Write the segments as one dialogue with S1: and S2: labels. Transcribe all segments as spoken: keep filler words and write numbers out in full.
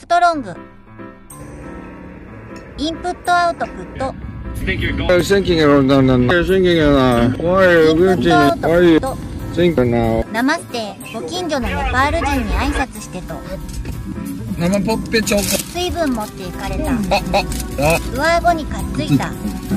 S1: ストロング。インプットアウトプット。
S2: Thinking around now. Thinking around. Why are you going to? Why are you thinking now?
S1: ナマステ。ご近所のネパール人に挨拶してと。
S3: 生ポッペチョコ。
S1: 水分持っていかれた。
S3: あ、あ、あ。
S1: 上顎にかっついた。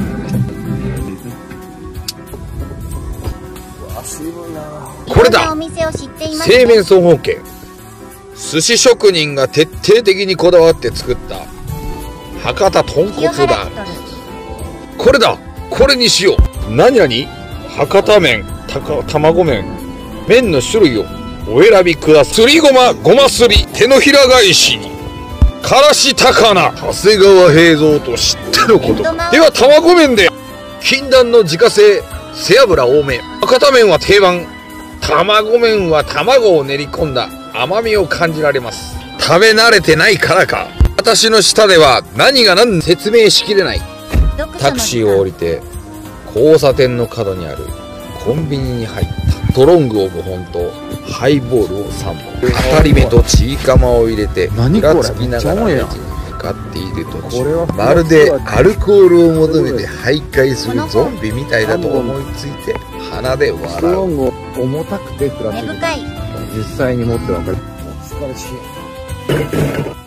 S4: これだ。
S1: いろんなお店を知っています
S4: 製麺総本家。寿司職人が徹底的にこだわって作った博多豚骨だ。これだ。これにしよう。何々博多麺、たか卵麺、麺の種類をお選びください。すりごま、ごますり、手のひら返しにからし高菜、長谷川平蔵と知ってのこと。では卵麺で。禁断の自家製背脂多め。博多麺は定番、卵麺は卵を練り込んだ甘みを感じられます。食べ慣れてないからか、私の舌では何が何説明しきれない。タクシーを降りて交差点の角にあるコンビニに入った。ストロングをごほんとハイボールをさんぼん、当たり目とチーカマを入れてふらつきながらレジに向かっている途中、まるでアルコールを求めて徘徊するゾンビみたいだと思いついて鼻で笑う。
S2: ストロング重たくてプラス
S1: 根深い。
S2: 実際に持ってわかる。お疲れしい。